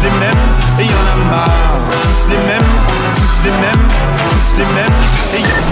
les mêmes, et y en a marre. Tous les mêmes, tous les mêmes, tous les mêmes, et